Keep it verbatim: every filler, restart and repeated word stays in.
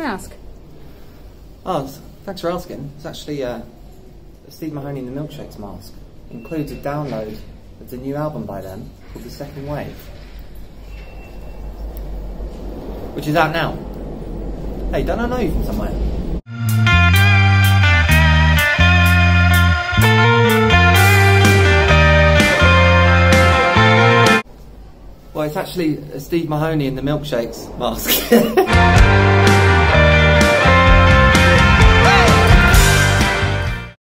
May I ask? Oh, thanks for asking. It's actually uh, a Steve Mahoney and the Milkshakes mask. It includes a download of the new album by them called The Second Wave, which is out now. Hey, don't I know you from somewhere? Well, it's actually a Steve Mahoney and the Milkshakes mask.